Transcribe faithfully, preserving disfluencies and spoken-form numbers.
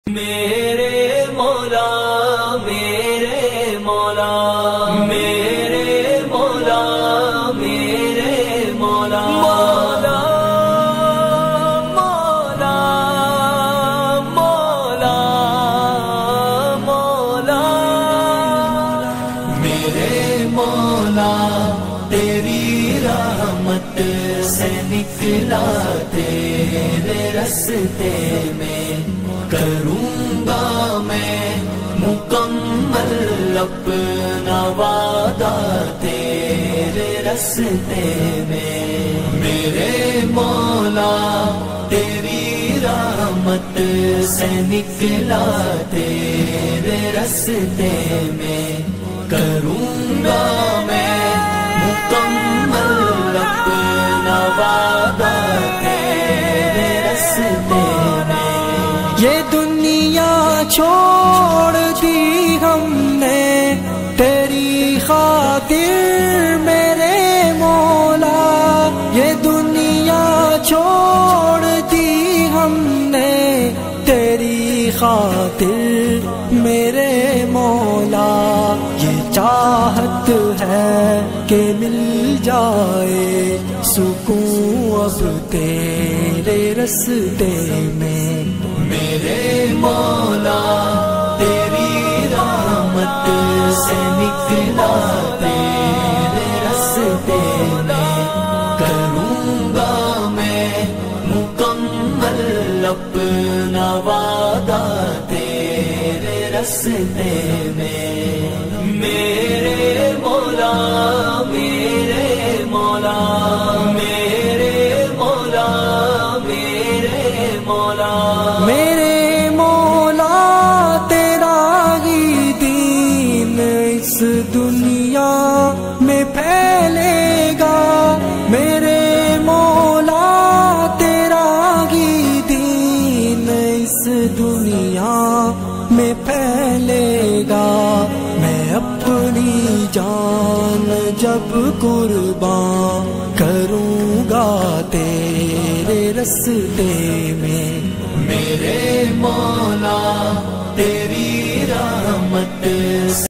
میرے مولا میرے مولا میرے مولا میرے مولا مولا مولا مولا مولا میرے مولا تیری رحمت سے نکلا تیرے رستے میں کروں گا میں مکمل اپنا وعدہ تیرے رستے میں میرے مولا تیری رحمت سے نکلا تیرے رستے میں کروں گا میں مکمل اپنا وعدہ تیرے رستے میں یہ دنیا چھوڑ دی ہم نے تیری خاطر میرے مولا، یہ دنیا چھوڑ دی ہم نے تیری خاطر میرے مولا، یہ چاہت ہے کہ مل جائے سکون اب تیرے رستے میں میرے مولا تیری رحمت سے نکلا تیرے رستے میں کروں گا میں مکمل اپنا وعدہ تیرے رستے میں میرے مولا میرے مولا میرے مولا میرے مولا میرے مولا تیرا ہی دین اس دنیا میں پھیلے گا، میرے مولا تیرا ہی دین اس دنیا میں پھیلے گا، میں اپنی جان جب قربان کروں گا تیرے رستے میں میرے مولا